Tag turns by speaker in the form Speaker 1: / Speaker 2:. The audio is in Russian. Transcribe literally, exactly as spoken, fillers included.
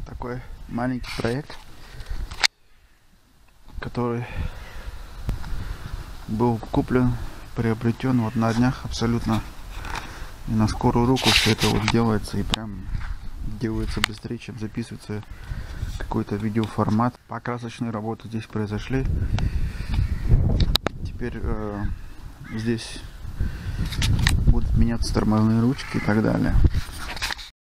Speaker 1: такой маленький проект, который был куплен, приобретен вот на днях абсолютно и на скорую руку. Все это вот делается и прям делается быстрее, чем записывается какой-то видеоформат. Покрасочные работы здесь произошли. Теперь э, здесь будут меняться тормозные ручки и так далее.